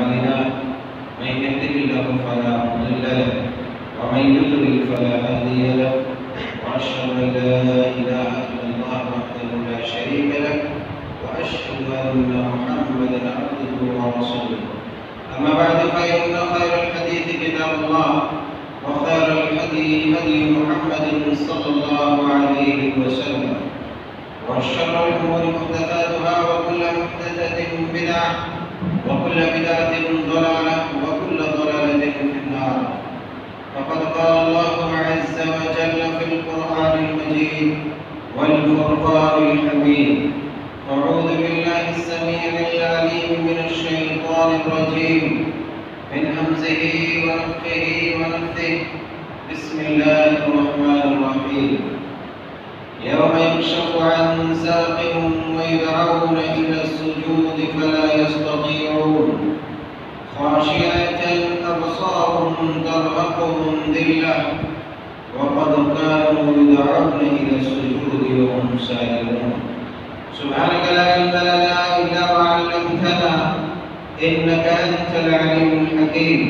أعمالنا من يهده الله فلا مضل له ومن يضلل فلا هادي له وأشهد أن لا إله إلا الله وحده لا شريك له وأشهد أن محمدا عبده ورسوله أما بعد فإن خير الحديث كتاب الله وخير الهدي هدي محمد صلى الله عليه وسلم وشر الأمور محدثاتها وكل محدثة بدعة وكل بدعة ضلالة وكل ضلالة في النار. فقد قال الله عز وجل في القرآن المجيد والفرقان الحميد: أعوذ بالله السميع العليم من الشيطان الرجيم من همزه ونفخه ونفثه. بسم الله الرحمن الرحيم. يوم يكشف عن ساق ويدعون إلى السجود فلا يستطيعون خاشعة أبصارهم ترهقهم ذلة وقد كانوا يدعون إلى السجود وهم سالمون. سبحانك لا علم لنا إلا ما علمتنا إنك أنت العليم الحكيم.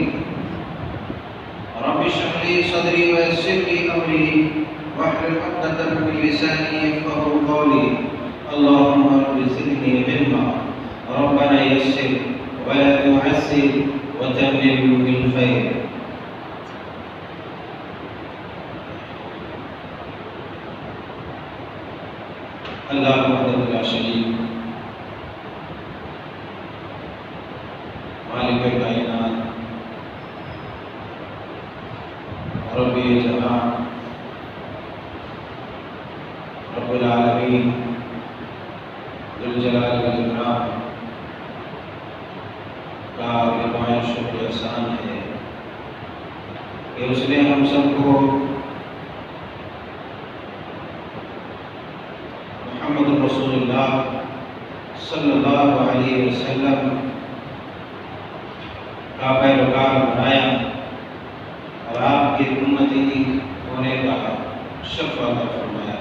رب اشرح لي صدري ويسر لي أمري واحلل عقدة من لساني يفقهوا قولي. اللهم رب زدني علما ربنا يسر ولا تعسر وتمم بالخير. اللہ وحدہ لا شریک مالک کائنات رب جہاں رب العالمین ذوالجلال والاکرام کا بے شکر احسان ہے کہ اس نے ہم سب کو محمد رسول اللہ صلی اللہ علیہ وسلم کا پیروکار بنایا اور آپ کی امتی ہونے کا شرف عطا فرمایا۔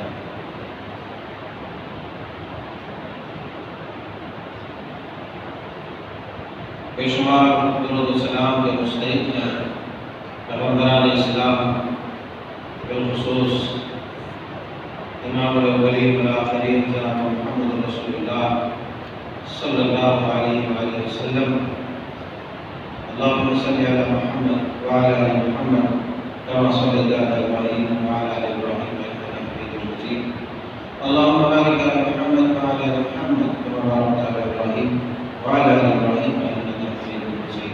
بے شمار درود و سلام کے مستحق ہیں پیغمبران اسلام، بالخصوص امام الاولین والآخرین جناب محمد رسول اللہ صلی اللہ علیہ وآلہ وسلم۔ اللہم صلی علی محمد وعلی آل محمد کما صلیت علی ابراہیم وعلی آل ابراہیم انک حمید مجید۔ اللہم بارک علی محمد وعلی آل محمد کما بارکت علی ابراہیم وعلی آل ابراہیم انک حمید مجید۔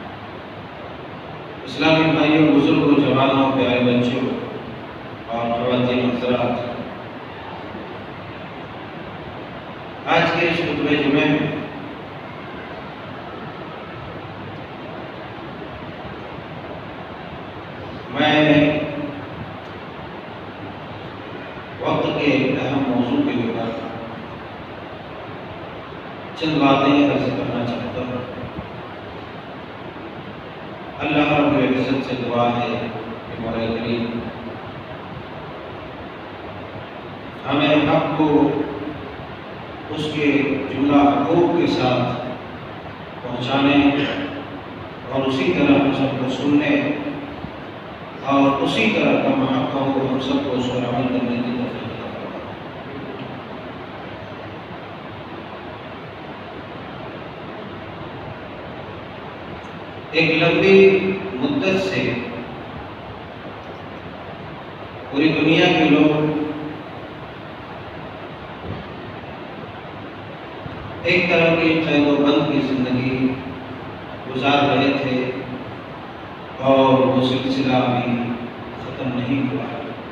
اسلامی بھائیوں، بزرگوں، جوانوں، پیارے بچوں اور خواتین حضرات، آج کے اس خطبہ جمعہ میں میں وقت کے اہم موضوع کے اوپر چند باتیں عرض کرنا چاہتا ہوں۔ اللہ رب العزت سے دعا ہے کہ مولا کریم ہمیں حق کو اس کے جملہ حقوق کے ساتھ پہنچانے اور اسی طرح ہم سب کو سننے اور اسی طرح کا محقق ہو ہم سب کو اس پر عمل کرنے کی توفیق عطا فرمائے۔ ایک لمبی مدت سے پوری دنیا کے لوگ ایک طرح کی قید و بند کی زندگی گزار رہے تھے اور وہ سلسلہ بھی ختم نہیں ہوا۔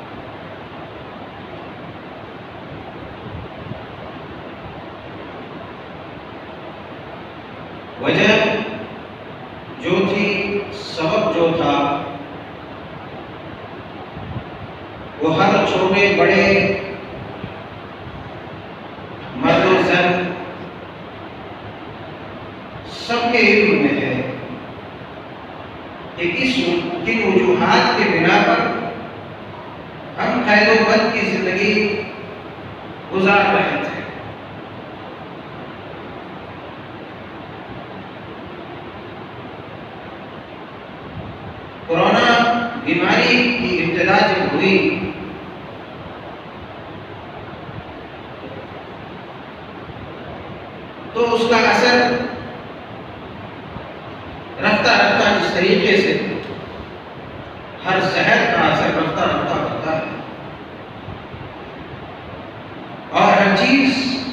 وجہ جو تھی، سبب جو تھا، وہ ہر چھوٹے بڑے مرد و زن سب کے علم میں ہے کہ کن وجوہات کے بنا پر ہم قید و بند کی زندگی گزار رہے تھے۔ کورونا بیماری کی ابتدا جب ہوئی تو اس کا اثر رفتہ رفتہ جس طریقے سے ہر زہر کا اثر رفتہ رفتہ ہوتا ہے اور ہر چیز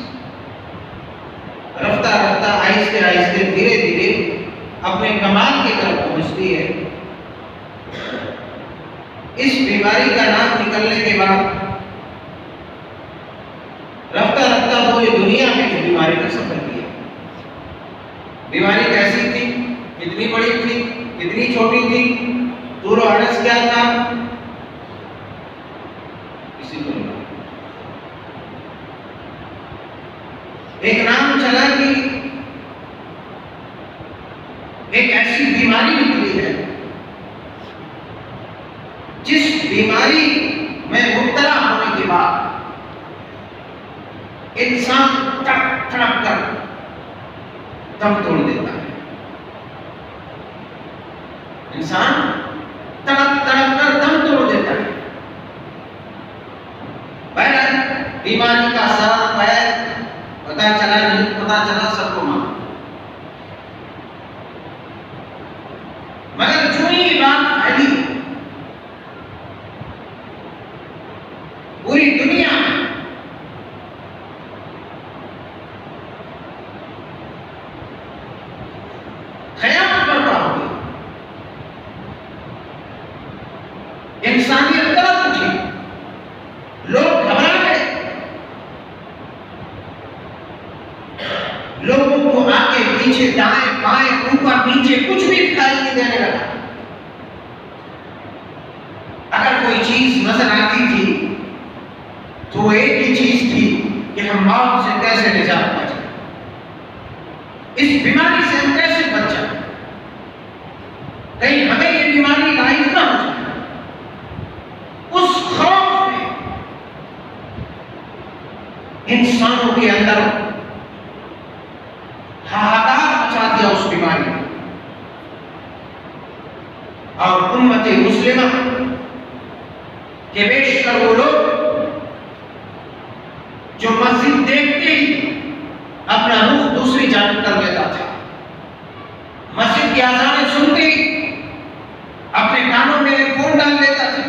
رفتہ رفتہ آہستہ آہستہ دھیرے دھیرے اپنے کمال کی طرف پہنچتی ہے، اس بیماری کا نام نکلنے کے بعد رفتہ رفتہ پوری دنیا میں اس بیماری کا سفر کیا۔ بیماری کیسی تھی، کتنی بڑی تھی، کتنی چھوٹی تھی، طول و عرض کیا تھا، کسی کو نہیں۔ ایک نام چلا کہ ایک ایسی بیماری نکلی ہے جس بیماری میں مبتلا ہونے کے بعد انسان تڑپ تڑپ کر دم توڑ دیتا ہے، انسان تڑپ تڑپ کر دم توڑ دیتا ہے۔ بہرحال بیماری کا سبب ہے پتا چلا نہیں، پتا چلا سب کو معلوم، مگر جو یہ بات پھیلی پوری دنیا میں قیامت برپا ہو گئی، انسانیت تڑپ اٹھی، لوگ گھبرا گئے، لوگوں کو آگے پیچھے دائیں بائیں اوپر نیچے کچھ بھی دکھائی نہیں دینے لگا۔ اگر کوئی چیز نظر آتی تھی تو وہ ایک ہی چیز تھی کہ ہم موت سے کیسے نجات پا جائیں، اس بیماری سے ہم کیسے بچ جائیں، کہیں ہمیں یہ بیماری لاحق نہ ہو جائے۔ اس خوف نے انسانوں کے اندر ہاہاکار مچا دیا اس بیماری نے، اور امت مسلمہ کے بیشتر وہ لوگ جو مسجد دیکھتے ہی اپنا رخ دوسری جانب کر لیتا تھا، مسجد کی اذانیں سنتے ہی اپنے کانوں میں فون ڈال لیتا تھا،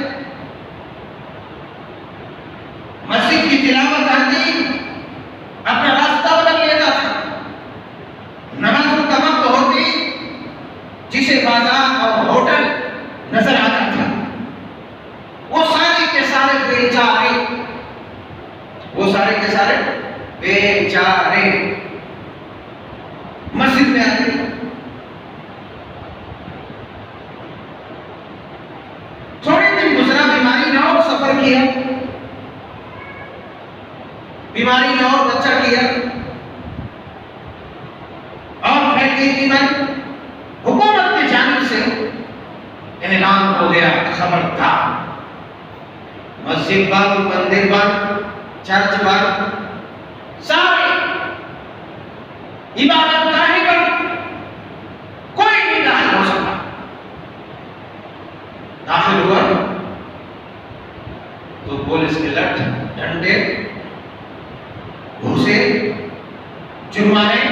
مسجد کی تلاوت آتی اپنا راستہ بدل لیتا تھا، نماز کا وقت ہوتی جسے بازار اور ہوٹل نظر آتا تھا، وہ سارے کے سارے بے چارے، وہ سارے کے سارے بے چارے مسجد میں آتے۔ تھوڑے دن گزرا، بیماری نے اور سفر کیا، بیماری نے اور بچہ کیا، اور پھیل گئی بیماری۔ حکومت کی جانب سے اعلان ہو گیا، خبردار، مسجد بند، مندر بند، چرچ بند، سارے عبادت گاہیں بند، کوئی نہیں داخل ہو سکتا۔ داخل ہوا تو پولیس کے لٹھ، ڈنڈے، گھوسے، جرمانے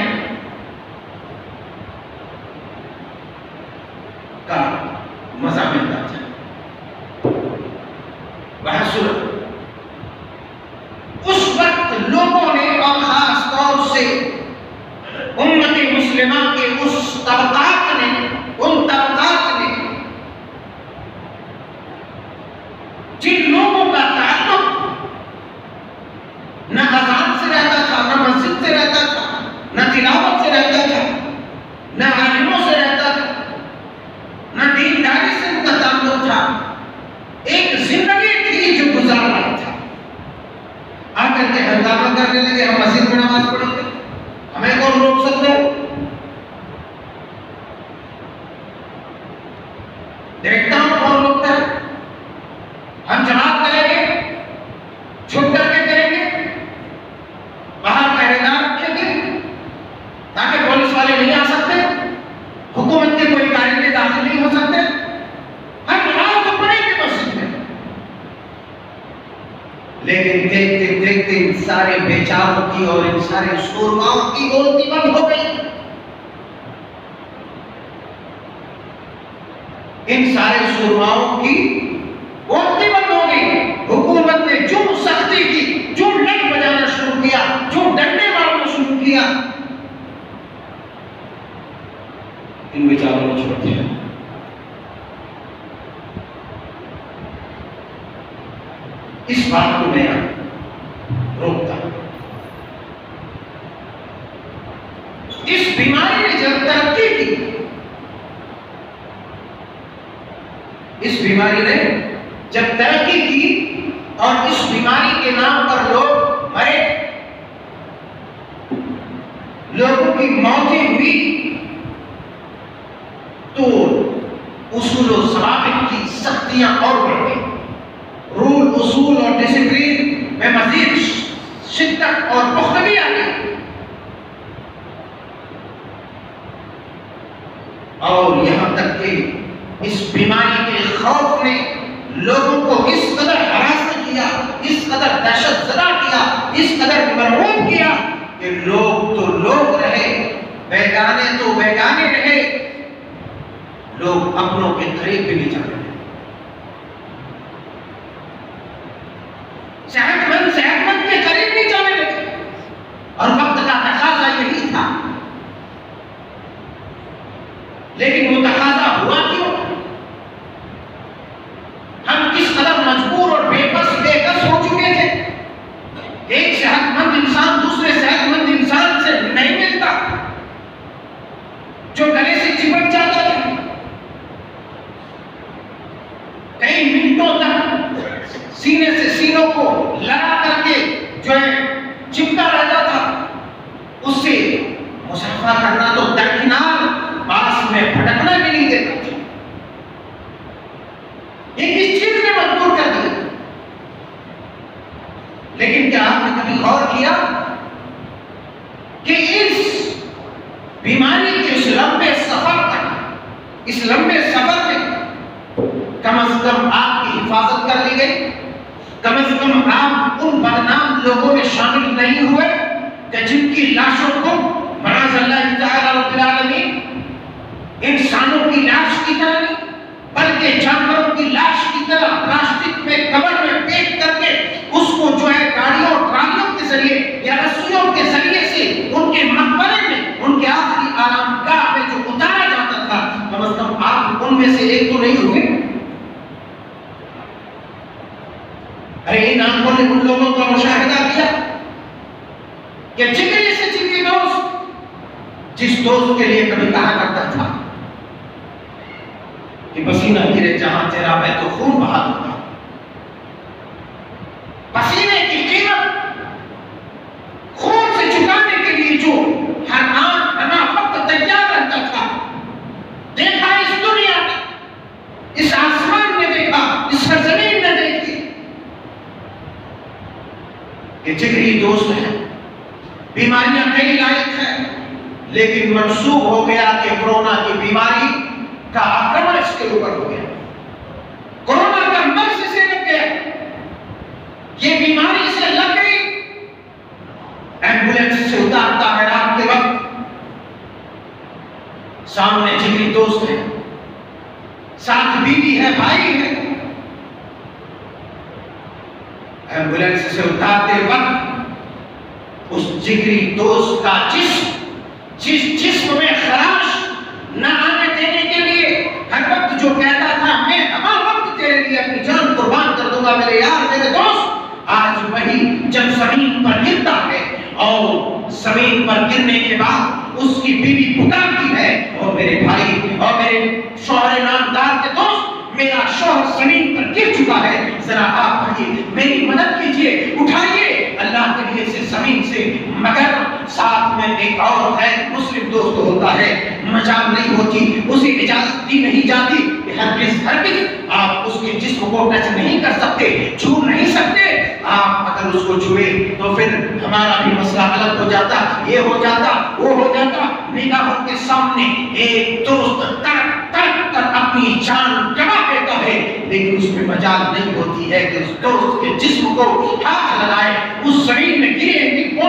کا مزہ ملتا تھا۔ بحثر اس وقت لوگوں نے، اور خاص طور سے امت مسلمہ کے اس طبقات نے، ان طبقات نے جن لوگوں کا تعلق نہ اذان سے رہتا تھا، نہ مسجد سے رہتا تھا، نہ تلاوت سے رہتا تھا، نہ عالموں سے رہتا تھا، نہ دینداری سے ان کا تعلق تھا، ایک زندگی تھی جو گزار رہا تھا، آ کر کے ہنگامہ کرنے لگے، ہم مسجد میں نماز پڑھیں گے، ہمیں کون روک سکتا ہے؟ دیکھتا ہوں کون روکتا ہے، ہم جماعت کریں گے، چھپ کر کے کریں گے، باہر پہرے دار رکھیں گے تاکہ پولیس والے نہیں آ سکتے، حکومت کے کوئی کارندے داخل نہیں ہو سکتے، لیکن دیکھتے دیکھتے ان سارے بیچاروں کی اور ان سارے سورماؤں کی بولتی بند ہو گئی. ان سارے سورماؤں کی بولتی بند ہو گئی. حکومت نے جو سختی کی، جو لٹ بجانا شروع کیا، جو ڈنڈے مارنا شروع کیا، ان بیچاروں نے چھوڑ دیا. اس بات کو میں روکتا ہوں. اس بیماری نے جب ترقی کی، اس بیماری نے جب ترقی کی اور اس بیماری کے نام پر لوگ مرے، لوگوں کی موتیں ہوئی، تو اصول و ضوابط کی سختیاں اور بڑھ گئی. رول، اصول اور ڈسپلین میں مزید شدت اور پختگی آ گئی. اور یہاں تک کہ اس بیماری کے خوف نے لوگوں کو اس قدر ہراس کیا، اس قدر دہشت زدہ کیا، اس قدر مرعوب کیا کہ لوگ تو لوگ رہے، بیگانے تو بیگانے رہے، لوگ اپنوں کے قریب بھی نہیں جا رہے. صحت مند کے قریب نہیں جانے لگے. اور وقت کا تقاضا یہی تھا. لیکن وہ تقاضا ہوا کیوں؟ ہم کس قدر مجبور اور بے کس ہو چکے تھے. ایک صحت مند انسان دوسرے صحت مند انسان سے نہیں ملتا، جو گلے سے چپٹ جاتا تھا. کئی منٹوں تک سینے سے سینوں کو لگا کر کے جو ہے چپکا رہتا تھا. اس سے مصافحہ کرنا تو درکنار، پاس میں بھٹکنا بھی نہیں دیتا تھا. یہ کس چیز نے مجبور کر دیا؟ لیکن کیا آپ نے کبھی غور کیا کہ اس بیماری کے اس لمبے سفر تک، اس لمبے سفر میں کم از کم آپ کی حفاظت کر لی گئی؟ کم از کم آپ ان بدنام لوگوں میں شامل نہیں ہوئے کہ جن کی لاشوں کو معاذ اللہ تعالی رب العالمین انسانوں کی لاش کی طرح نہیں بلکہ جانوروں کی لاش کی طرح پلاسٹک میں کور میں پیک کر کے اس کو جو ہے گاڑیوں اور ٹرالیوں کے ذریعے یا رسیوں کے ذریعے سے ان کے مقبرے میں، ان کے آخری آرام گاہ میں جو اتارا جاتا تھا، کم از کم آپ ان میں سے ایک تو نہیں ہوئے؟ ارے ان آنکھوں نے ان لوگوں کا مشاہدہ کیا کہ جگری سے جگری دوست، جس دوست کے لیے کبھی کہا کرتا تھا کہ پسینہ گرے جہاں تیرا میں تو خون بہا دوں گا. پسینے کی قیمت خون سے چکانے کے لیے جو ہر آن ہر وقت تیار رہتا تھا، دیکھا اس دنیا میں، اس آسمان میں دیکھا، اس زمین میں دیکھی کہ جگری دوست ہے. بیماریاں کئی لائق ہیں، لیکن منسوخ ہو گیا کہ کورونا کی بیماری کا آکرمن اس کے اوپر ہو گیا. کورونا کا مرض اسے لگ گیا، یہ بیماری اسے لگ گئی. ایمبولینس سے اتارتا ہے رات کے وقت، سامنے جگری دوست ہے، ساتھ بیوی ہے، بھائی ہے. ایمبولینس سے اتارتے وقت اس جگری دوست کا جسم میں خراش نہ آنے دینے کے لیے ہر وقت جو کہتا تھا میں ہر وقت تیرے لیے اپنی جان قربان کر دوں گا میرے یار، میرے دوست، آج وہی جب زمین پر گرتا ہے اور زمین پر گرنے کے بعد اس کی بیوی پکارتی ہے، اور میرے بھائی اور میرے شوہر نامدار کے دوست، میرا شوہر زمین پر گر چکا ہے، ذرا آپ بھائی میری مدد کیجئے، اٹھائیے اللہ کے لیے سے زمین سے. مگر ساتھ میں ایک اور ہے مسلم دوست ہوتا ہے، مجال نہیں ہوتی، اسے اجازت دی نہیں جاتی کہ ہرگز آپ اس کے جسم کو ٹچ نہیں کر سکتے، چھو نہیں سکتے. آپ اگر اس کو چھوئے تو پھر ہمارا بھی مسئلہ الگ ہو جاتا، یہ ہو جاتا، وہ ہو جاتا. نگاہوں کے سامنے ایک دوست تڑپ تڑپ کر اپنی جان گوا دیتا ہے، لیکن اس میں مجال نہیں ہوتی ہے کہ اس دوست کے جسم کو ہاتھ لگائے، اس زمین میں گرے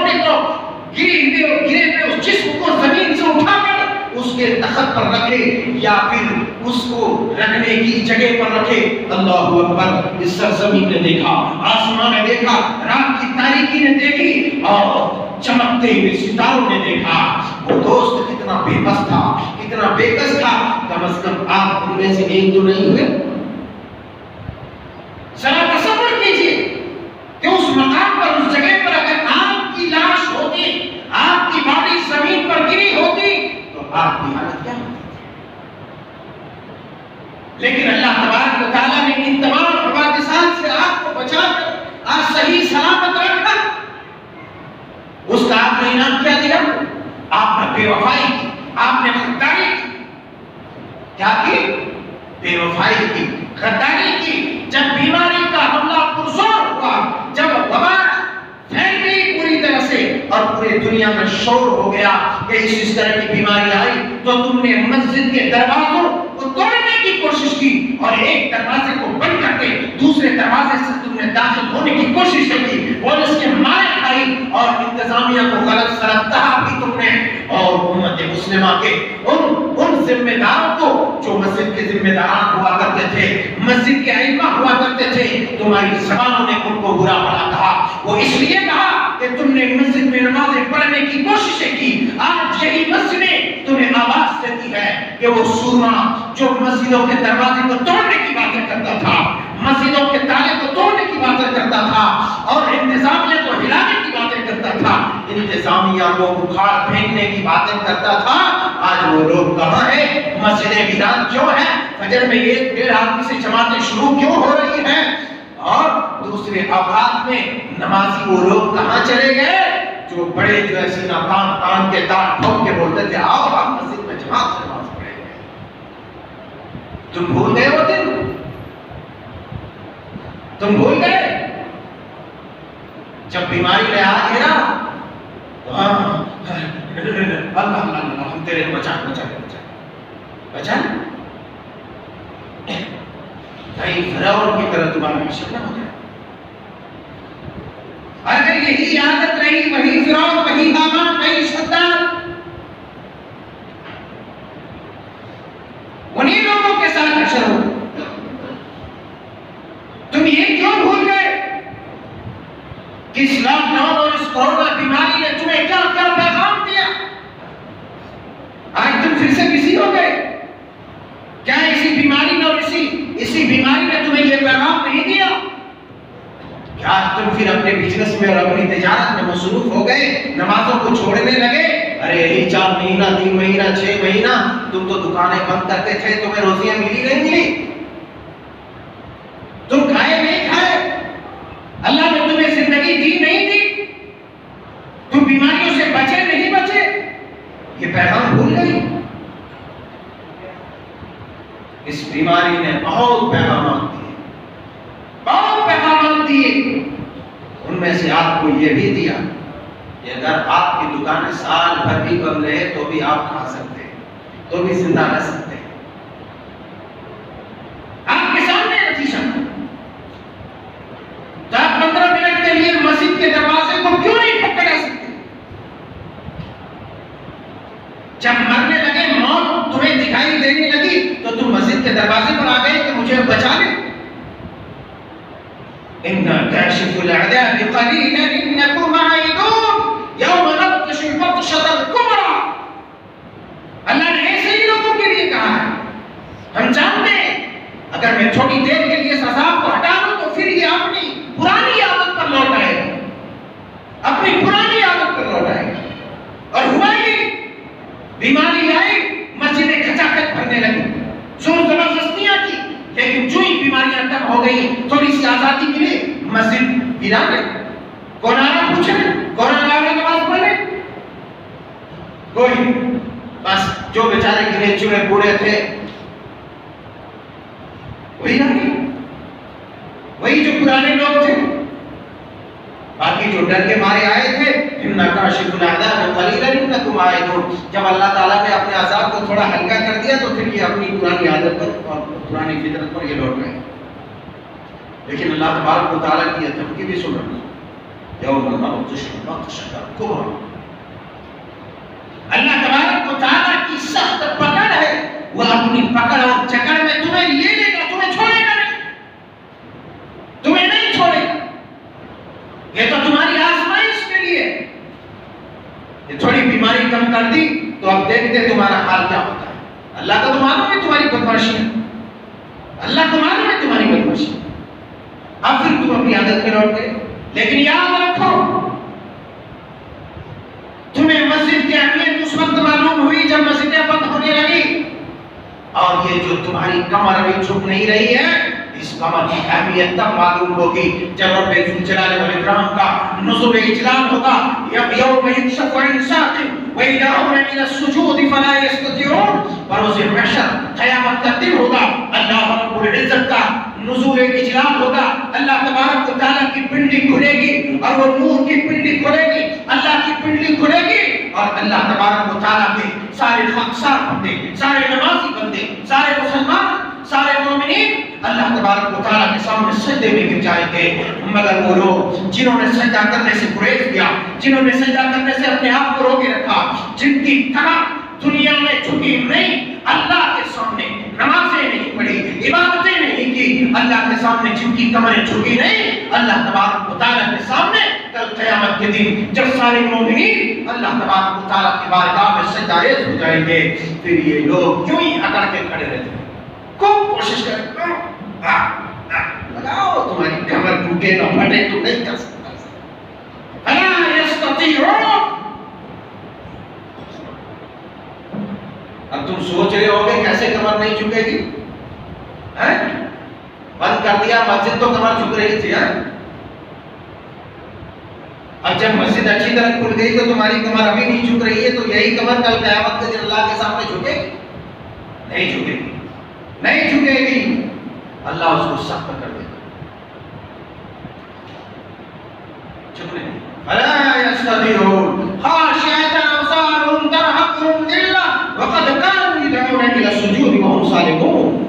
ہوئے اس جسم کو زمین سے اٹھا کر اس کے تخت پر رکھے یا پھر اس کو رکھنے کی جگہ پر رکھے۔ اللہ اکبر! اس سرزمین نے دیکھا، آسمان نے دیکھا، رات کی تاریکی نے دیکھی اور چمکتے ہوئے ستاروں نے دیکھا۔ وہ دوست کتنا بے بس تھا، کتنا بے کس تھا۔ کم از کم آپ ان میں سے ایک تو نہیں ہوئے؟ ذرا تصور کیجئے کہ اس مقام پر، اس جگہ پر اگر آپ کی لاش ہوتی، آپ کی باڈی زمین پر گری ہوتی تو آپ کی حالت کیا ہوتی؟ لیکن اللہ تبارک و تعالیٰ نے ان تمام حوادثات سے آپ کو بچا کر آج صحیح سلامت رکھا۔ اس کا آپ نے انعام کیا دیا؟ آپ نے بے وفائی کی، آپ نے غداری کی۔ کیا کی؟ بے وفائی کی، غداری کی۔ جب بیماری کا حملہ پرزور ہوا، جب وبا پھیل گئی پوری طرح سے اور پوری دنیا میں شور ہو گیا کہ اس طرح کی بیماری آئی، تو تم نے مسجد کے دروازوں کو توڑنے کی کوشش کی اور ایک دروازے کو بند کر کے دوسرے دروازے سے تم نے داخل ہونے کی کوشش کی، پولیس کے مارے کھائی اور انتظامیہ کو غلط سلام کہا بھی تم نے، اور امت مسلمہ کے ان ذمہ داروں کو جو مسجد کے ذمہ داران ہوا کرتے تھے، مسجد کے ائمہ ہوا کرتے تھے، تمہاری زبانوں نے ان کو برا بھلا کہا۔ وہ اس لیے کہا کہ تم نے مسجد میں نمازیں پڑھنے کی کوششیں کی۔ آج یہی مسجدیں تمہیں آواز دیتی ہے کہ وہ سورما جو مسجدوں کے دروازے کو توڑنے کی باتیں کرتا تھا، مسجدوں کے تالے کو توڑنے کی باتیں کرتا تھا اور انتظامیہ کو ہلانے کی باتیں کرتا تھا، انتظامیہ کو بخار پھینکنے کی باتیں کرتا تھا، آج وہ لوگ کہاں ہیں؟ مسجدیں ویران کیوں ہیں؟ فجر میں 1-1.5 آدمی سے جماعتیں شروع کیوں ہو رہی ہیں؟ اور دوسرے اوقات میں نمازی وہ لوگ کہاں چلے گئے جو بڑے جو ہے سینہ تان کے تان ٹھوک کے بولتے تھے آؤ ہم مسجد میں جماعت سے نماز پڑھیں گے؟ تم بھول گئے وہ دن؟ تم بھول گئے جب بیماری نے آ گیا اللہ ہم تیرے بچا کہیں فرعون کی طرح تمہارا حشر نہ ہو جائے۔ اگر یہی عادت رہی، وہی فرعون، وہی حامان، وہی شداد انہیں لوگوں کے ساتھ حشر ہو، تم یہ کیوں بھول گئے کہ اس لاک ڈاؤن اور اس کورونا بیماری نے تمہیں کیا کیا پیغام دیا؟ آج تم پھر سے بزی ہو گئے؟ کیا اسی بیماری نے اور اسی بیماری نے تمہیں یہ پیغام نہیں دیا؟ کیا تم پھر اپنے بزنس میں اور اپنی تجارت میں مصروف ہو گئے، نمازوں کو چھوڑنے لگے؟ ارے یہی 4 مہینہ 3 مہینہ 6 مہینہ تم تو دکانیں بند کرتے تھے، تمہیں روزیاں ملی نہیں ملی، تم کھائے نہیں کھائے، اللہ نے تمہیں زندگی دی نہیں دی، تم بیماریوں سے بچے نہیں بچے، یہ پیغام بھول گئی؟ اس بیماری نے بہت پیغامات دیے، ان میں سے آپ کو یہ بھی دیا کہ اگر آپ کی دکانیں سال بھر بھی بند رہے تو بھی آپ کھا سکتے ہیں، تو بھی زندہ رہ سکتے ہیں۔ آپ کے سامنے نتیجہ تو آپ 15 منٹ کے لیے مسجد کے دروازے کو کیوں نہیں کھٹکھٹا سکتے؟ جب مرنے لگے، موت تمہیں دکھائی دینے لگی تو تم مسجد کے دروازے پر آ گئے کہ مجھے بچا لے۔ إِنَّا كَاشِفُ الْعَذَابِ قَلِيلًا إِنَّكُمْ عَائِدُونَ يَوْمَ نَبْطِشُ الْبَطْشَةَ الْكُبْرَى۔ اللہ نے ایسے ہی لوگوں کے لیے کہا ہے، ہم جانتے ہیں اگر میں تھوڑی دیر کے لیے اس عذاب کو ہٹا دوں تو پھر یہ اپنی پرانی عادت پر لوٹ آئے گا، اپنی پرانی عادت پر لوٹ آئے گا۔ اور ہوا یہ، بیماری آئی، مسجدیں کھچاکھچ بھرنے لگی، زور زبردستیاں کی، لیکن جو ہی بیماریاں کم ہو گئی، تھوڑی سی آزادی ملی، مسجد ویران ہے۔ کون آ رہا پوچھے، کون آ رہا نماز پڑھنے؟ کوئی، بس جو بیچارے گنے چنے بوڑھے تھے وہی رہے، وہی جو پرانے لوگ تھے، باقی جو ڈر کے مارے آئے تھے اِنَّا كَاشِفُ الْعَذَابِ قَلِيلًا إِنَّكُمْ عَائِدُونَ. جب اللہ تعالیٰ نے اپنے عذاب کو تھوڑا ہلکا کر دیا تو پھر یہ اپنی پرانی عادت پر اور پرانی فطرت پر یہ لوٹ گئے. لیکن اللہ تبارک و تعالیٰ کی یہ دھمکی بھی سن رہی ہے. یوم نبطش بطشۃ الکبریٰ. اللہ تبارک و تعالیٰ کی سخت پکڑ ہے. وہ اپنی پکڑ اور جکڑ میں تمہیں لے لے گا, تمہیں چھوڑے گا نہیں, تمہیں نہیں چھوڑے گا. یہ تو تمہاری آزمائش کے لیے. یہ تھوڑی بیماری کم کر دی تو اب دیکھتے تمہارا حال کیا ہوتا ہے. اللہ کو تو معلوم ہے تمہاری بدمعاشی ہے, اللہ کو معلوم ہے تمہاری بدمعاشی. اب پھر تم اپنی عادت میں لوٹ گئے. لیکن یاد رکھو, تمہیں مسجد کی اہمیت اس وقت معلوم ہوئی جب مسجدیں بند ہونے لگی. اور یہ جو تمہاری کمر ابھی جھک نہیں رہی ہے, اس کمر کی اہمیت تب معلوم ہوگی جب رب ذوالجلال والاکرام کا نزول اجلال ہوگا. یوم یکشف عن ساق ویدعون الى السجود فلا یستطیعون. بروز محشر قیامت کا دن ہوگا, اللہ رب العزت کا نزول اجلال ہوگا. اللہ تبارک و تعالیٰ کی پنڈلی کھلے گی اور وہ نور کی پنڈلی کھلے گی, اللہ کی پنڈلی کھلے گی اور اللہ تبارک و تعالیٰ کے سارے خاکسار بندے, سارے نمازی بندے, سارے مسلمان, سارے مومنین اللہ تبارک و تعالیٰ کے سامنے سجدے میں گر جائیں گے. مگر وہ لوگ جنہوں نے سجدہ کرنے سے گریز کیا, جنہوں نے سجدہ کرنے سے اپنے آپ کو روکے رکھا, جن کی کمر دنیا میں جھکی نہیں, اللہ کے سامنے نمازیں نہیں پڑھی, عبادتیں نہیں کی, اللہ کے سامنے جن کی کمریں جھکی نہیں, اللہ تبارک و تعالیٰ کے سامنے کل قیامت کے دن جب سارے مومنین اللہ تبارک و تعالیٰ کی بارگاہ میں سجدہ ریز ہو جائیں گے, پھر یہ لوگ یوں ہی اکڑ کے کھڑے رہتے ہیں. خوب کوشش کریں, لگاؤ تمہاری کمر ٹوٹے نہ پھٹے تو نہیں کر سکتا. فلا یستطیعون. اب تم سوچ رہے ہوگے کیسے کمر نہیں جھکے گی, بند کر دیا مسجد تو کمر جھک رہی تھی. اب جب مسجد اچھی طرح کھل گئی تو تمہاری کمر ابھی نہیں جھک رہی ہے, تو یہی کمر کل قیامت کے دن اللہ کے سامنے جھکے گی؟ نہیں جھکے گی, نہیں جھکے گی. اللہ اس کو سخت کر دے گا. جھکنے فلا یستطیعون خاشعۃ ابصارهم ترهقهم ذلہ وقد كانوا يدعون الى السجود وهم سالمون.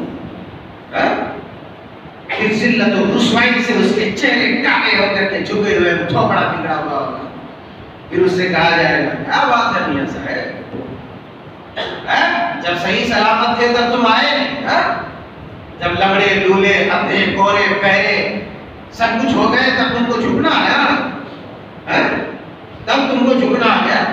پھر ذلت و رسوائی سے اس کے چہرے کالے ہو کر کے جھکے ہوئے, تھوپڑا بگڑا ہوا ہوگا. پھر اس سے کہا جائے گا کیا بات ہے میاں صاحب, جب صحیح سلامت تھے تب تم آئے نہیں, جب لنگڑے لولے اندھے کورے بہرے سب کچھ ہو گئے تب تم کو جھکنا آیا, تب تم کو جھکنا آ گیا.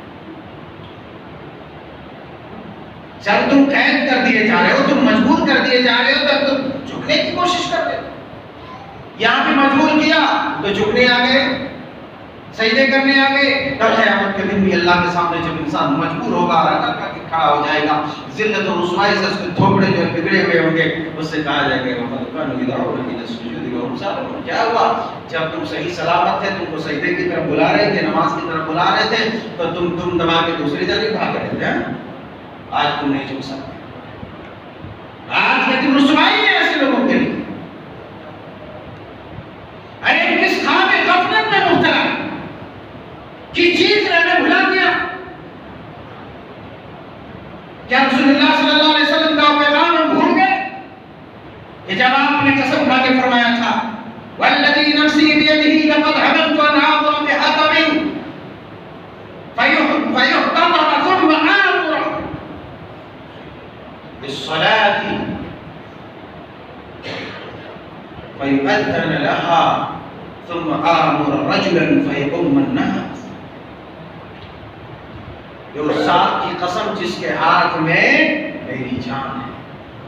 جب تم قید کر دیے جا رہے ہو, تم مجبور کر دیے جا رہے ہو, تب تم جھکنے کی کوشش کر رہے ہو. یہاں پہ مجبور کیا تو جھکنے آ گئے, سجدے کرنے آ گئے. کل قیامت کے دن بھی اللہ کے سامنے جب انسان مجبور ہوگا رکع کر کے کھڑا ہو جائے گا, ذلت و رسوائی سے اس کے تھوپڑے جو بگڑے ہوئے ہوں گے, اس سے کہا جائے گا کیا ہوا, جب تم صحیح سلامت تھے, تم کو سجدے کی طرف بلا رہے تھے, نماز کی طرف بلا رہے تھے, تو تم دبا کے دوسری جانب بھاگ رہے تھے. آج تم نہیں جھک سکتے. آج کے دن رسوائی ہے ایسے لوگوں کے لیے. ارے کس خواب غفلت میں مبتلا, کس چیز نے ہمیں بھلا دیا. کیا رسول اللہ صلی اللہ علیہ وسلم کا پیغام ہم بھول گئے؟ کہ جب آپ نے قسم کھا کے فرمایا تھا والذی نفسی بیدہ لقد حملت ان اعظم بحطب فیحتضر ثم آمر بالصلاة فیؤذن لها ثم آمر رجلا فیؤم الناس. یہ اس ذات کی قسم جس کے ہاتھ میں میری جان ہے.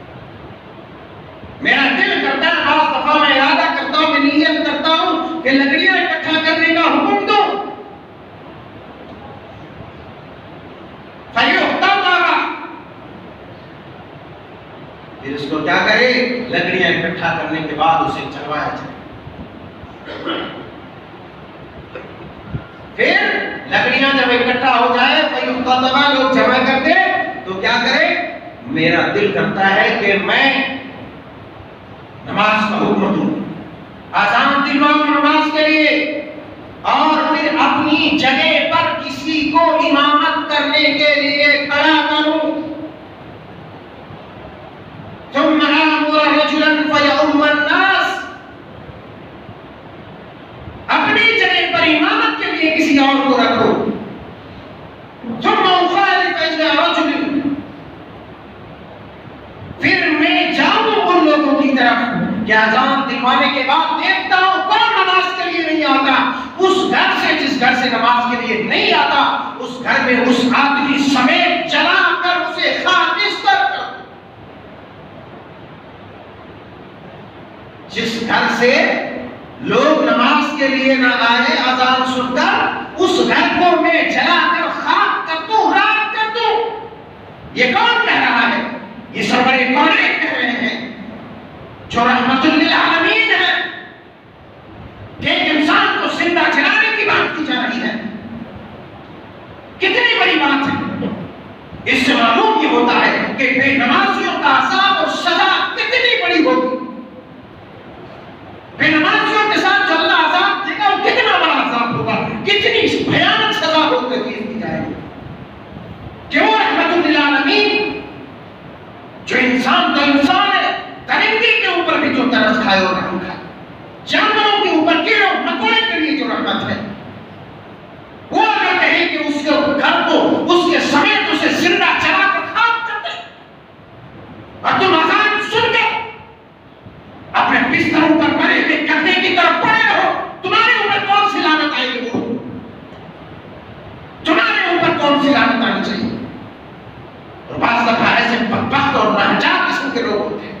میرا دل کرتا ہے, بعض دفعہ میں ارادہ کرتا ہوں, میں نیت کرتا ہوں کہ لکڑیاں اکٹھا کرنے کا حکم دو. پھر اس کو کیا کرے, لکڑیاں اکٹھا کرنے کے بعد اسے چلوایا جائے. پھر لکڑیاں جب اکٹھا ہو جائے لوگ جمع کر دے تو کیا کرے, میرا دل کرتا ہے کہ میں نماز کا حکم دوں, آزان دلواؤں نماز کے لیے, اور پھر اپنی جگہ پر کسی کو امامت کرنے کے لیے کھڑا کروں. ثم آمر رجلا فیؤم الناس، اپنی جگہ پر امامت کے لیے کسی اور کو رکھو. ثم اخالف الى رجل، پھر میں جاؤں ان لوگوں کی طرف کہ اذان دلوانے کے بعد دیکھتا ہوں کون نماز کے لیے نہیں آتا. اس گھر سے جس گھر سے نماز کے لیے نہیں آتا اس گھر میں اس آدمی سمیت جلا کر اسے خاکستر کر. جس گھر سے لوگ نماز کے لیے نہ آئے اذان سن کر، اس گھر کو میں جلا کر خاک کر دوں، راکھ کر دوں. یہ کون کہہ رہا ہے؟ یہ سرور کونین کہہ رہے ہیں جو رحمت للعالمین ہے کہ ایک انسان کو زندہ جلانے کی بات کی جا رہی ہے. کتنی بڑی بات ہے. اس سے معلوم یہ ہوتا ہے کہ بے نمازیوں کا عذاب اور سزا کتنی بڑی ہوگی. بے نمازیوں کے ساتھ جو اللہ عذاب دے گا وہ کتنا بڑا عذاب ہوگا، کتنی بھیانک سزا ہوگی دی جائے گی. کہ وہ رحمت للعالمین جو انسان تو انسان ہے، درندے کے اوپر بھی جو ترس کھائے اور رحم کھائے، جانوروں کے اوپر کیڑوں مکوڑے کے لیے جو رحمت ہے، وہ اگر کہے کہ اس کے گھر کو اس کے سمیت اسے زندہ جلا کر خاک کر دے اور تم اذان سن کے اپنے بستروں پر مرے ہوئے گدھے کی طرف پڑے رہو، تمہارے اوپر کون سی لعنت آئے گی؟ وہ تمہارے اوپر کون سی لعنت آنی چاہیے؟ اور بعض دفعہ ایسے بدبخت اور ناہنجار قسم کے لوگ ہوتے ہیں،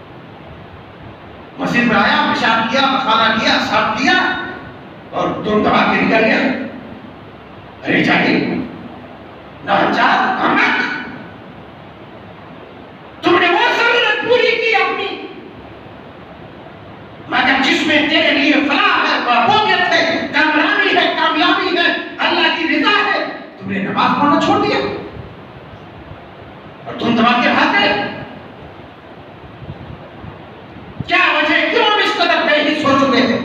مسجد میں آیا، پیشاب کیا، خانہ کیا، صاف کیا اور تم دبا کے نکل گیا. ارے جاہل، ناہنجار، احمق، تم نے وہ ضرورت پوری کی اپنی، مگر جس میں تیرے لیے فلاح ہے، معبودیت ہے، کامرانی ہے، کامیابی ہے، اللہ کی رضا ہے، تم نے نماز پڑھنا چھوڑ دیا اور تم دبا کے بھاگ گئے. کیا وجہ ہے؟ کیوں ہم اس قدر بے حس ہو چکے ہیں؟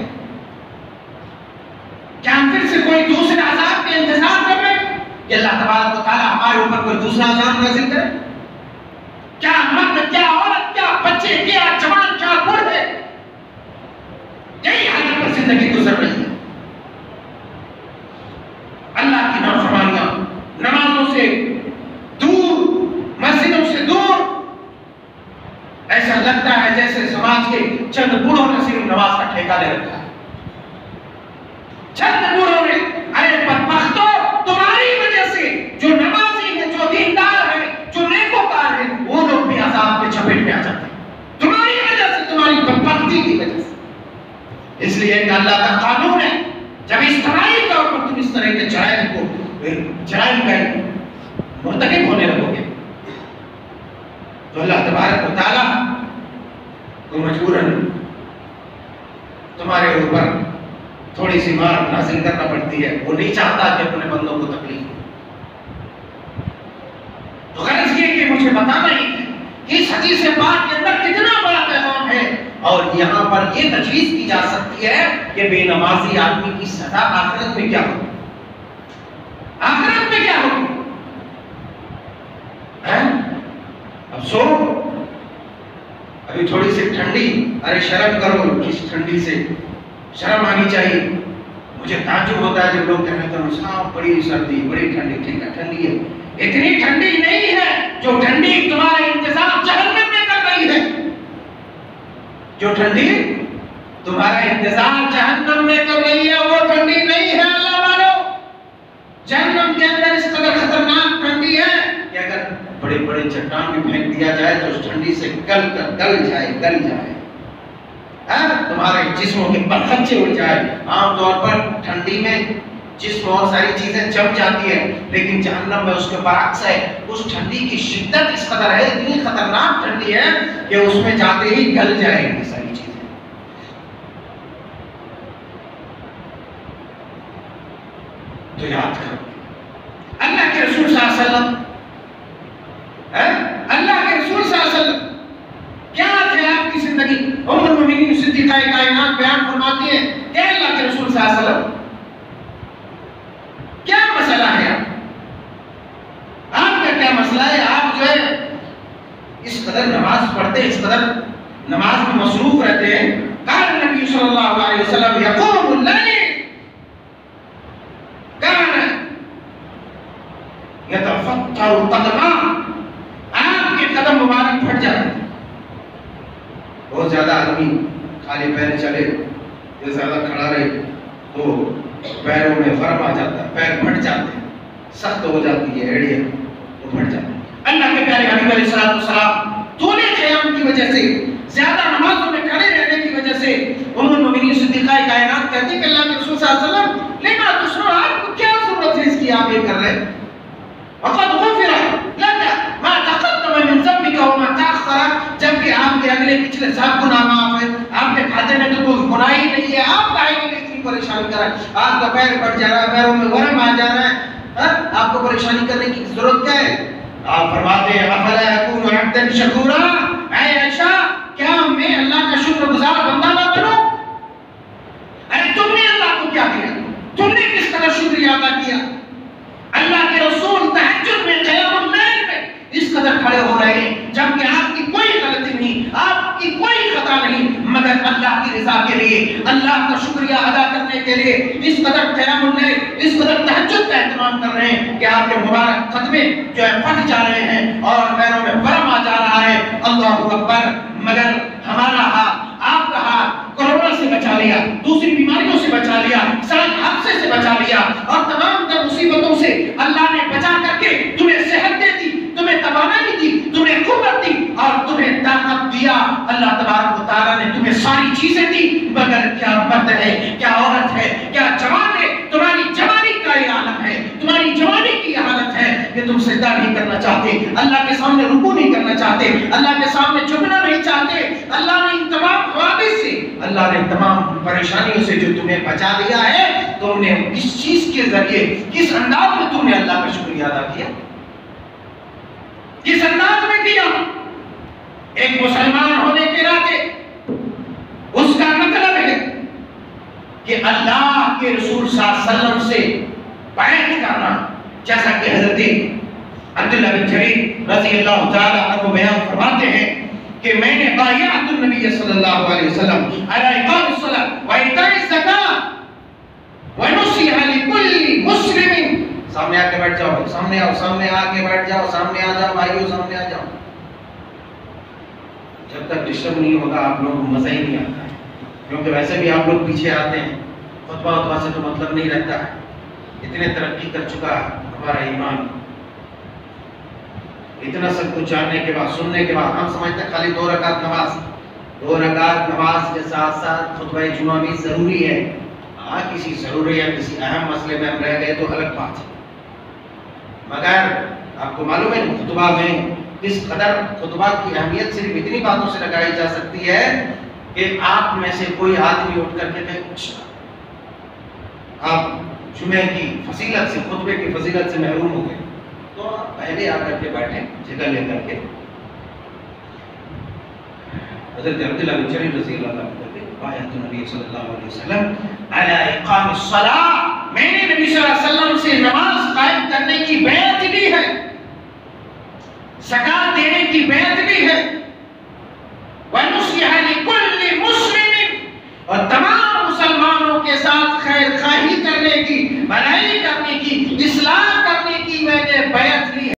کیا ہم پھر سے کوئی دوسرے عذاب کے انتظار کر رہے ہیں کہ اللہ تبارک و تعالیٰ ہمارے اوپر کوئی دوسرا عذاب نازل کرے؟ کیا مرد، کیا عورت، کیا بچے، کیا جوان، کیا بوڑھے یہی حالت پر زندگی گزر رہی ہے. اللہ کی نافرمانیاں، نمازوں سے دور، مسجدوں سے دور. ایسا لگتا ہے جیسے سماج کے چند بوڑھوں نے صرف نماز کا ٹھیکہ لے رکھا ہے. چند بوڑھوں نے، ارے بدبختوں، تمہاری وجہ سے جو نمازی ہیں، جو دیندار ہیں، جو نیکوکار ہیں، وہ لوگ بھی عذاب کے چپیٹ میں آ جاتے ہیں تمہاری وجہ سے، تمہاری بدبختی کی وجہ سے. اس لیے کہ اللہ کا قانون ہے جب اجتماعی طور پر تم اس طرح کے جرائم کا مرتکب ہونے لگو گے تو اللہ تبارک و تعالیٰ کو مجبوراً تمہارے اوپر تھوڑی سی مار نازل کرنا پڑتی ہے. وہ نہیں چاہتا کہ اپنے بندوں کو تکلیف ہو. تو غرض یہ کہ مجھے بتانا ہی ہے کہ اس حدیث پاک کے اندر کتنا بڑا پیغام ہے. اور یہاں پر یہ تجویز کی جا سکتی ہے کہ بے نمازی آدمی کی سزا آخرت میں کیا ہوگی. آخرت میں کیا ہوگی؟ اب سو ابھی تھوڑی سی ٹھنڈی، ارے شرم کرو، کس ٹھنڈی سے شرم آنی چاہیے. مجھے تعجب ہوتا ہے جب لوگ کہتے ہیں صاحب بڑی سردی، بڑی ٹھنڈی. ٹھیک ہے ٹھنڈی ہے، اتنی ٹھنڈی نہیں ہے جو ٹھنڈی تمہارا انتظار جہنم میں کر رہی ہے. جو ٹھنڈی تمہارا انتظار جہنم میں کر رہی ہے وہ ٹھنڈی نہیں ہے. اللہ والو، جہنم کے اندر اس قدر خطرناک ٹھنڈی ہے کہ اگر بڑے بڑے چٹان بھی پھینک دیا جائے تو اس ٹھنڈی سے گل جائے تمہارے جسموں کے پرخچے اڑ جائے. عام طور پر ٹھنڈی میں جسم اور ساری چیزیں جم جاتی ہے، لیکن جہنم میں اس کے برعکس ہے. اس ٹھنڈی کی شدت اس قدر ہے، اتنی خطرناک ٹھنڈی ہے کہ اس میں جاتے ہی گل جائیں گی ساری چیزیں. تو یاد کرو اللہ کے رسول صلی اللہ علیہ وسلم، اللہ کے رسول صلی اللہ علیہ وسلم کیا تھے آپ کی زندگی. ام المؤمنین صدیقہ کائنات بیان فرماتی ہیں کہ اللہ کے رسول صلی اللہ علیہ وسلم اس قدر نماز پڑھتے ہیں، اس قدر نماز میں مصروف رہتے ہیں. کان نبی صلی اللہ علیہ وسلم یقوم اللیل کان یتفکر قدما، آپ کے قدم مبارک پھٹ جاتے ہیں. بہت زیادہ آدمی خالی پیر چلے یا زیادہ کھڑا رہے تو پیروں میں ورم آ جاتا ہے، پیر پھٹ جاتے ہیں، سخت ہو جاتی ہے ایڑیاں تو پھٹ جاتے ہیں. اللہ کے پیارے حبیب علیہ السلام طول قیام کی وجہ سے، زیادہ نمازوں میں کھڑے رہنے کی وجہ سے ام المؤمنین صدیقہ کائنات کہتی ہیں کہ اللہ کے رسول صلی اللہ علیہ وسلم لیما تسرون، آپ کو کیا ضرورت ہے اس کی آپ یہ کر رہے ہیں. وقد غفر لك ما تقدم من ذنبك وما تأخر، جبکہ آپ کے اگلے پچھلے سب گناہ معاف ہیں، آپ کے کھاتے میں تو کوئی گناہ ہی نہیں ہے، آپ کائیں گے اتنی پریشانی کر رہے ہیں. آپ کا پیر پھٹ جا رہا ہے، پیروں میں ورم آ جا رہا ہے، آپ کو پریشانی کرنے کی ضرورت کیا ہے؟ آپ فرماتے ہیں افلا یکون عبدا شکورا، اے عائشہ کیا میں اللہ کا شکر گزار بندہ نہ بنوں؟ ارے تم نے اللہ کو کیا دیا؟ تم نے کس طرح شکریہ ادا کیا؟ اللہ کے رسول تہجد میں قیام اللیل میں اس قدر کھڑے ہو رہے ہیں جبکہ آپ کی کوئی غلطی نہیں، آپ کی کوئی خطا نہیں، مگر اللہ کی رضا کے لیے، اللہ کا شکریہ ادا کرنے کے لیے اس قدر قیام اللیل، اس قدر تہجد کا اہتمام کر رہے ہیں کہ آپ کے مبارک قدمے جو ہے پھٹ جا رہے ہیں اور پیروں میں ورم آ جا رہا ہے. اللہ اکبر. مگر ہمارا ہاتھ، آپ کا ہاتھ کورونا سے بچا لیا، دوسری بیماریوں سے بچا لیا، سڑک حادثے سے بچا لیا اور تمام تر مصیبتوں سے اللہ نے بچا کر کے تمہیں صحت دے دی، تمہیں توانائی دی، تمہیں قوت دی اور تمہیں طاقت دیا. اللہ تبارک و تعالیٰ نے تمہیں ساری چیزیں دی، مگر کیا مرد ہے، کیا عورت ہے، کیا جوان ہے، تمہاری جوانی کا یہ عالم ہے، تمہاری جوانی کی یہ حالت ہے کہ تم سجدہ نہیں کرنا چاہتے، اللہ کے سامنے رکوع نہیں کرنا چاہتے، اللہ کے سامنے جھکنا نہیں چاہتے. اللہ نے ان تمام حوادث سے، اللہ نے تمام پریشانیوں سے جو تمہیں بچا دیا ہے، تم نے کس چیز کے ذریعے، کس انداز میں تم نے اللہ کا شکریہ ادا کیا؟ کس انداز میں کیا؟ ایک مسلمان ہونے کے ناطے اس کا مطلب ہے کہ اللہ کے رسول صلی اللہ علیہ وسلم سے بیعت کرنا، جیسا کہ حضرت عبداللہ بن جریر رضی اللہ تعالی عنہ بیان فرماتے ہیں کہ میں نے بایعت النبی صلی اللہ علیہ وسلم علی اقام الصلاۃ و ایتاء الزکاۃ و نصیحۃ لکل مسلم. سامنے آ کے بیٹھ جاؤ، سامنے آؤ، سامنے آ کے بیٹھ جاؤ، سامنے آ جاؤ بھائیو، سامنے آ جاؤ. جب تک ڈسٹرب نہیں ہوگا آپ لوگوں کو مزہ ہی نہیں آتا ہے، کیونکہ ویسے بھی آپ لوگ پیچھے آتے ہیں، خطبہ سے تو مطلب نہیں رہتا ہے. اتنے ترقی کر چکا ہے ہمارا ایمان، اتنا سب کچھ جاننے کے بعد، سننے کے بعد ہم سمجھتے ہیں خالی 2 رکعت نماز، 2 رکعت نماز کے ساتھ ساتھ خطبہ جمعہ بھی ضروری ہے. ہاں کسی ضروری یا کسی اہم مسئلے میں ہم رہ گئے تو الگ بات ہے، مگر آپ کو معلوم ہے خطبہ میں کس قدر خطبہ کی اہمیت صرف اتنی باتوں سے لگائی جا سکتی ہے کہ آپ میں سے کوئی آدمی اٹھ کر کے کچھ آپ جمعے کی فضیلت سے، خطبے کی فضیلت سے محروم ہو گئے تو پہلے آ کر کے بیٹھیں جگہ لے کر کے. حضرت عبداللہ بن جریر رضی اللہ عنہ کہتے ہیں بایعت نبی صلی اللہ علیہ وسلم علی اقام الصلاۃ، میں نے نبی صلی اللہ علیہ وسلم سے نماز قائم کرنے کی بیعت لی ہے، زکات دینے کی بیعت لی ہے،